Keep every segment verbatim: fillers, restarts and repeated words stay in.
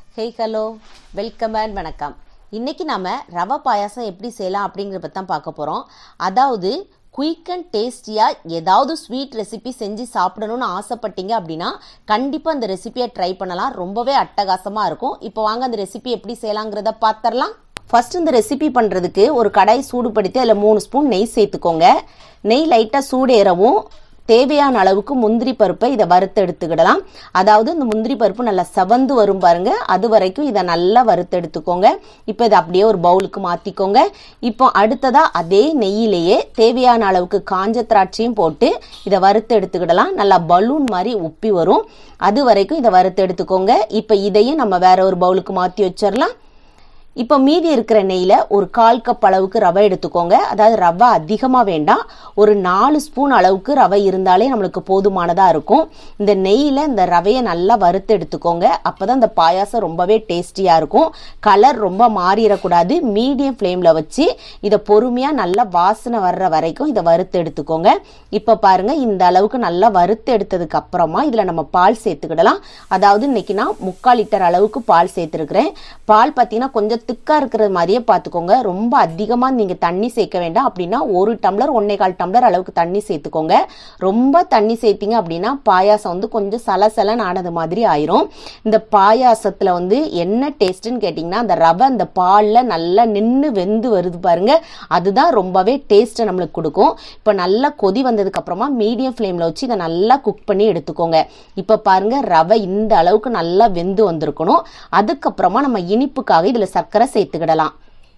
Hey hello welcome and வணக்கம். இன்றைக்கி நாம் ரவை பாயாசம் எப்படி செய்யலாம் அப்படிங்கிறத பற்றி தான் பார்க்க போகிறோம். அதாவது குயிக் அண்ட் டேஸ்டியாக ஏதாவது ஸ்வீட் ரெசிபி செஞ்சு சாப்பிடணும்னு ஆசைப்பட்டீங்க அப்படின்னா கண்டிப்பாக அந்த ரெசிபியை ட்ரை பண்ணலாம். ரொம்பவே அட்டகாசமாக இருக்கும். இப்போ வாங்க அந்த ரெசிபி எப்படி செய்யலாங்கிறத பார்த்துடலாம். ஃபர்ஸ்ட் இந்த ரெசிபி பண்ணுறதுக்கு ஒரு கடாய் சூடுபடுத்தி அதில் மூணு ஸ்பூன் நெய் சேர்த்துக்கோங்க. நெய் லைட்டாக சூடேறவும் தேவையான அளவுக்கு முந்திரி பருப்பை இதை வறுத்து எடுத்துக்கிடலாம். அதாவது இந்த முந்திரி பருப்பு நல்லா செவந்து வரும் பாருங்க, அது வரைக்கும் இதை நல்லா வறுத்து எடுத்துக்கோங்க. இப்போ இதை அப்படியே ஒரு பவுலுக்கு மாற்றிக்கோங்க. இப்போ அடுத்ததா அதே நெய்யிலேயே தேவையான அளவுக்கு காஞ்ச திராட்சையும் போட்டு இதை வறுத்து எடுத்துக்கிடலாம். நல்லா பலூன் மாதிரி உப்பி வரும், அது வரைக்கும் இதை வறுத்து எடுத்துக்கோங்க. இப்போ இதையும் நம்ம வேற ஒரு பவுலுக்கு மாற்றி வச்சிடலாம். இப்போ மீதி இருக்கிற நெய்யில் ஒரு கால் கப் அளவுக்கு ரவை எடுத்துக்கோங்க. அதாவது ரவை அதிகமாக வேண்டாம், ஒரு நாலு ஸ்பூன் அளவுக்கு ரவை இருந்தாலே நம்மளுக்கு போதுமானதாக இருக்கும். இந்த நெய்யில் இந்த ரவையை நல்லா வறுத்து எடுத்துக்கோங்க. அப்போ தான் இந்த பாயாசம் ரொம்பவே டேஸ்டியாக இருக்கும். கலர் ரொம்ப மாறிடக்கூடாது. மீடியம் ஃப்ளேமில் வச்சு இதை பொறுமையாக நல்லா வாசனை வர்ற வரைக்கும் இதை வறுத்து எடுத்துக்கோங்க. இப்போ பாருங்கள், இந்த அளவுக்கு நல்லா வறுத்து எடுத்ததுக்கு அப்புறமா இதில் நம்ம பால் சேர்த்துக்கிடலாம். அதாவது இன்னைக்கு நான் முக்கால் லிட்டர் அளவுக்கு பால் சேர்த்துருக்கிறேன். பால் பார்த்தீங்கன்னா கொஞ்சம் திக்கா இருக்கிற மாதிரியே பார்த்துக்கோங்க. ரொம்ப அதிகமாக நீங்கள் தண்ணி சேர்க்க வேண்டாம். அப்படின்னா ஒரு டம்ளர் ஒன்னே கால் டம்ளர் அளவுக்கு தண்ணி சேர்த்துக்கோங்க. ரொம்ப தண்ணி சேர்த்திங்க அப்படின்னா பாயாசம் வந்து கொஞ்சம் சலசலன்னு ஆனது மாதிரி ஆயிரும். இந்த பாயாசத்தில் வந்து என்ன டேஸ்ட்டுன்னு கேட்டிங்கன்னா, அந்த ரவை அந்த பாலில் நல்லா நின்று வெந்து வருது பாருங்க, அதுதான் ரொம்பவே டேஸ்ட்டை நம்மளுக்கு கொடுக்கும். இப்போ நல்லா கொதி வந்ததுக்கு அப்புறமா மீடியம் ஃப்ளேமில் வச்சு இதை நல்லா குக் பண்ணி எடுத்துக்கோங்க. இப்போ பாருங்க, ரவை இந்த அளவுக்கு நல்லா வெந்து வந்திருக்கணும். அதுக்கப்புறமா நம்ம இனிப்புக்காக இதில் சர்க்கரை சேர்த்துக்கிடலாம்.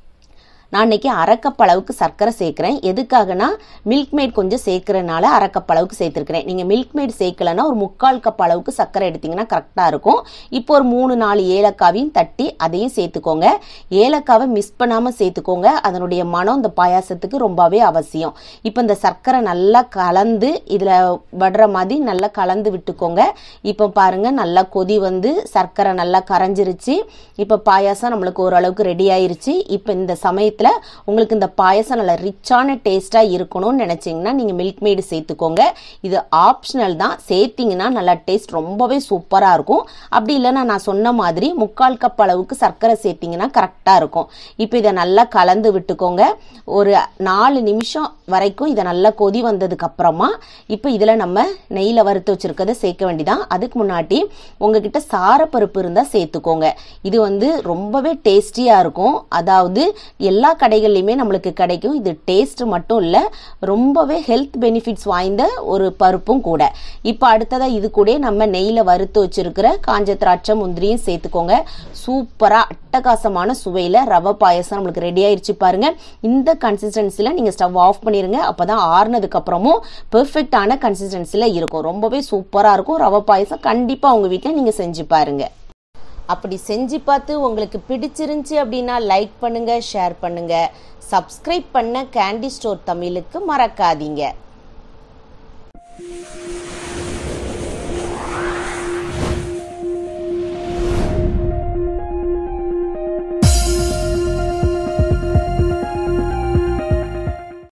நான் இன்னைக்கு அரைக்கப் அளவுக்கு சர்க்கரை சேர்க்கிறேன். எதுக்காகனா மில்க் மேட் கொஞ்சம் சேர்க்கறதுனால அரைக்கப் அளவுக்கு சேர்த்துருக்கிறேன். நீங்கள் மில்க் மேட் சேர்க்கலன்னா ஒரு முக்கால் கப் அளவுக்கு சர்க்கரை எடுத்தீங்கன்னா கரெக்டாக இருக்கும். இப்போ ஒரு மூணு நாலு ஏலக்காவையும் தட்டி அதையும் சேர்த்துக்கோங்க. ஏலக்காவை மிஸ் பண்ணாமல் சேர்த்துக்கோங்க. அதனுடைய மனம் இந்த பாயாசத்துக்கு ரொம்பவே அவசியம். இப்போ இந்த சர்க்கரை நல்லா கலந்து இதில் வடுற மாதிரி நல்லா கலந்து விட்டுக்கோங்க. இப்போ பாருங்க, நல்லா கொதி வந்து சர்க்கரை நல்லா கரைஞ்சிருச்சு. இப்போ பாயாசம் நம்மளுக்கு ஓரளவுக்கு ரெடி ஆயிருச்சு. இப்போ இந்த சமயத்தில் உங்களுக்கு இந்த பாயசம் நல்ல ரிச்சான டேஸ்டா இருக்கணும்னு நினைச்சீங்கன்னா நீங்க மில்க் மேட் சேர்த்துக்கோங்க. இது ஆப்ஷனல் தான், சேர்த்தீங்கன்னா நல்ல டேஸ்ட் ரொம்பவே சூப்பரா இருக்கும். அப்படி இல்லைன்னா நான் சொன்ன மாதிரி முக்கால் கப் அளவுக்கு சர்க்கரை சேர்த்தீங்கன்னா கரெக்டா இருக்கும். இப்போ இதை நல்லா கலந்து விட்டுக்கோங்க. ஒரு நாலு நிமிஷம் வரைக்கும் இதை நல்லா கொதி வந்ததுக்கு அப்புறமா இப்போ இதுல நம்ம நெய்யில வறுத்து வச்சிருக்கதை சேர்க்க வேண்டிதான். அதுக்கு முன்னாடி உங்ககிட்ட சாரப்பருப்பு இருந்தா சேர்த்துக்கோங்க. இது வந்து ரொம்பவே டேஸ்டியா இருக்கும். அதாவது எல்லா கடைகள்லையுமே நம்மளுக்கு கிடைக்கும். இது டேஸ்ட் மட்டும் இல்லை, ரொம்பவே ஹெல்த் பெனிஃபிட்ஸ் வாய்ந்த ஒரு பருப்பும் கூட. இப்போ அடுத்ததா இது கூட நம்ம நெய்யில் வறுத்து வச்சிருக்கிற காஞ்ச திராட்சை முந்திரியும் சேர்த்துக்கோங்க. சூப்பராக அட்டகாசமான சுவையில் ரவை பாயசம் நம்மளுக்கு ரெடி ஆயிடுச்சு பாருங்க. இந்த கன்சிஸ்டன்சியில் நீங்கள் ஸ்டவ் ஆஃப் பண்ணிடுங்க. அப்போ தான் ஆறுனதுக்கு அப்புறமும் பெர்ஃபெக்டான கன்சிஸ்டன்சியில் இருக்கும். ரொம்பவே சூப்பராக இருக்கும் ரவை பாயசம். கண்டிப்பாக உங்கள் வீட்டில் நீங்கள் செஞ்சு பாருங்க. அப்படி செஞ்சு பார்த்து உங்களுக்கு பிடிச்சிருந்துச்சி அப்படின்னா லைக் பண்ணுங்க, ஷேர் பண்ணுங்க, சப்ஸ்கிரைப் பண்ண கேண்டி ஸ்டோர் தமிழுக்கு மறக்காதீங்க.